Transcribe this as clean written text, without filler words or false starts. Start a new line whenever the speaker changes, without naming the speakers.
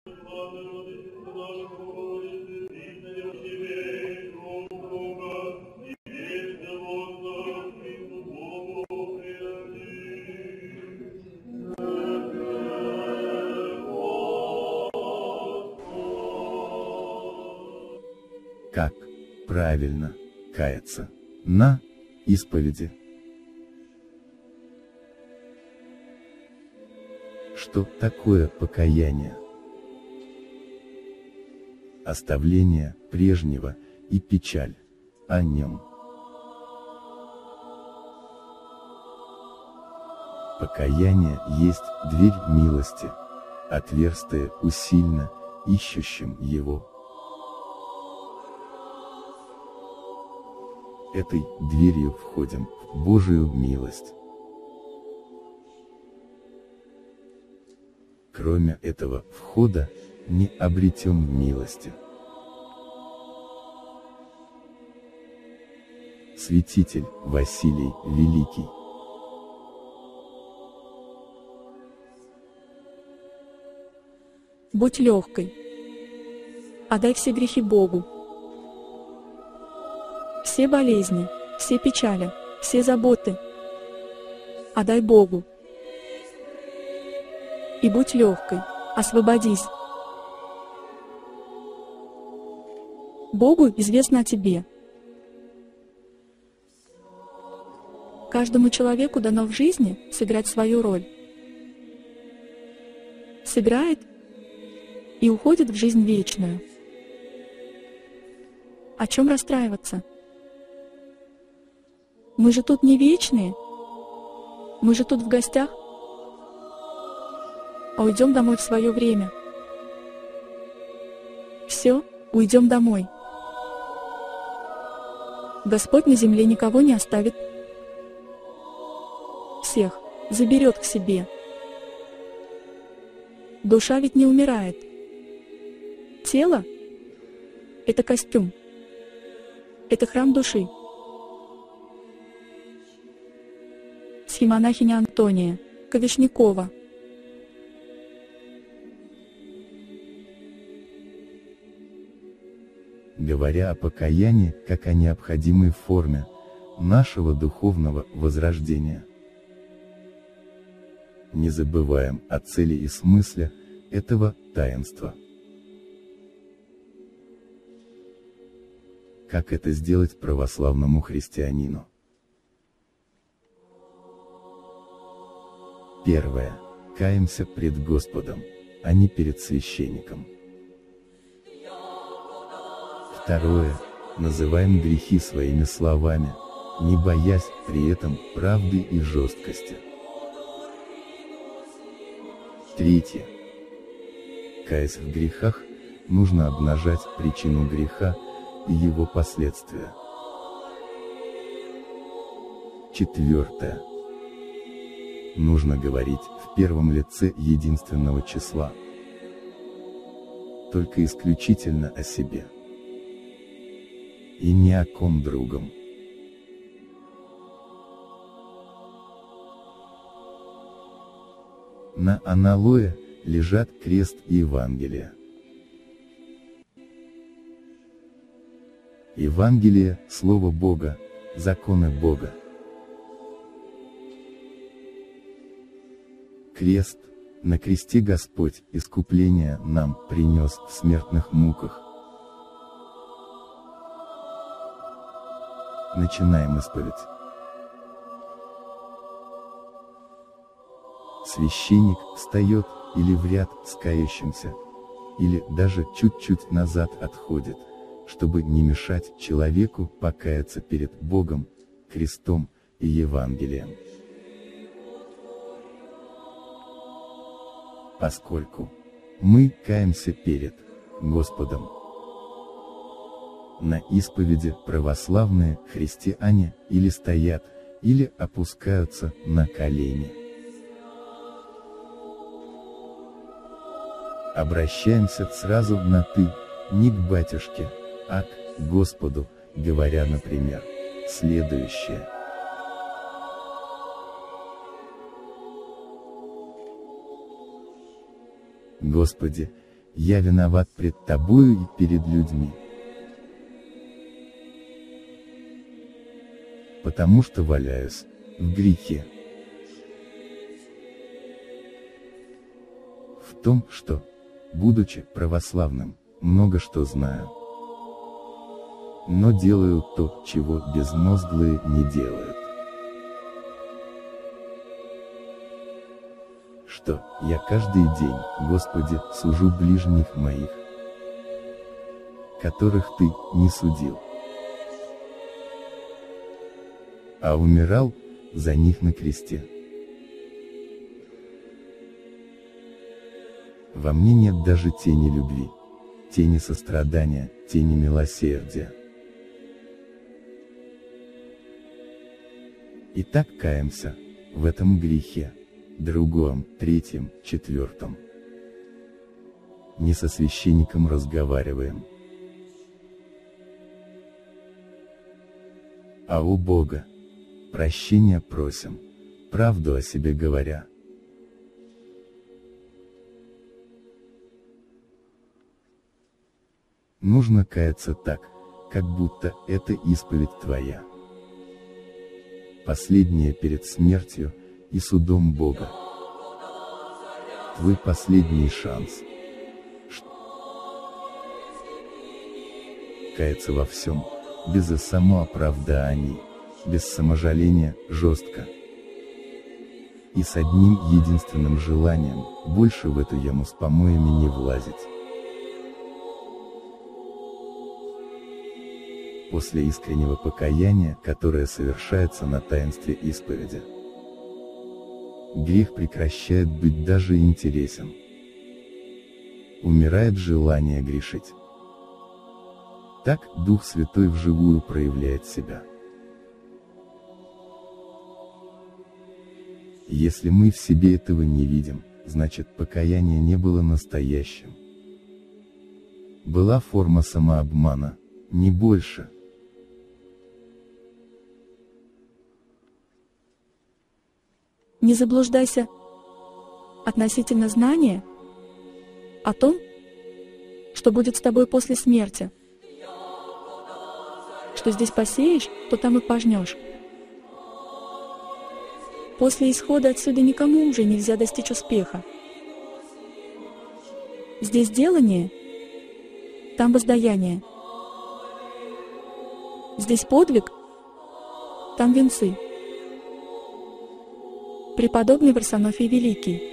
Как правильно каяться на исповеди? Что такое покаяние? Оставление прежнего и печаль о нем. Покаяние есть дверь милости, отверстие усильно ищущим его. Этой дверью входим в Божию милость. Кроме этого входа, не обретем милости. Святитель Василий Великий.
Будь легкой. Отдай все грехи Богу. Все болезни, все печали, все заботы. Отдай Богу. И будь легкой, освободись. Богу известно о тебе. Каждому человеку дано в жизни сыграть свою роль. Сыграет и уходит в жизнь вечную. О чем расстраиваться? Мы же тут не вечные. Мы же тут в гостях. А уйдем домой в свое время. Все, уйдем домой. Господь на земле никого не оставит. Всех заберет к себе. Душа ведь не умирает. Тело – это костюм. Это храм души. Схемонахиня Антония Ковешнякова.
Говоря о покаянии как о необходимой форме нашего духовного возрождения, не забываем о цели и смысле этого таинства. Как это сделать православному христианину? Первое. Каемся пред Господом, а не перед священником. Второе. Называем грехи своими словами, не боясь при этом правды и жесткости. Третье. Каясь в грехах, нужно обнажать причину греха и его последствия. Четвертое. Нужно говорить в первом лице единственного числа. Только исключительно о себе. И ни о ком другом. На аналое лежат крест и Евангелие. Евангелие – Слово Бога, законы Бога. Крест, на кресте Господь искупление нам принес в смертных муках. Начинаем исповедь. Священник встает или в ряд с кающимся, или даже чуть-чуть назад отходит, чтобы не мешать человеку покаяться перед Богом, крестом и Евангелием. Поскольку мы каемся перед Господом. На исповеди православные христиане или стоят, или опускаются на колени. Обращаемся сразу на «ты», не к батюшке, а к Господу, говоря, например, следующее. Господи, я виноват пред тобою и перед людьми. Потому что валяюсь в грехе. В том, что, будучи православным, много что знаю, но делаю то, чего безмозглые не делают. Что я каждый день, Господи, сужу ближних моих, которых Ты не судил, а умирал за них на кресте. Во мне нет даже тени любви, тени сострадания, тени милосердия. Итак, каемся в этом грехе, другом, третьем, четвертом. Не со священником разговариваем, а у Бога прощения просим, правду о себе говоря. Нужно каяться так, как будто это исповедь твоя, последняя перед смертью и судом Бога. Твой последний шанс. Каяться во всем, без самооправданий, без саможаления, жестко. И с одним единственным желанием, больше в эту яму с помоями не влазить. После искреннего покаяния, которое совершается на таинстве исповеди, грех прекращает быть даже интересен. Умирает желание грешить. Так Дух Святой вживую проявляет себя. Если мы в себе этого не видим, значит покаяние не было настоящим. Была форма самообмана, не больше.
Не заблуждайся относительно знания о том, что будет с тобой после смерти. Что здесь посеешь, то там и пожнешь. После исхода отсюда никому уже нельзя достичь успеха. Здесь делание, там воздаяние. Здесь подвиг, там венцы. Преподобный Варсонофий Великий.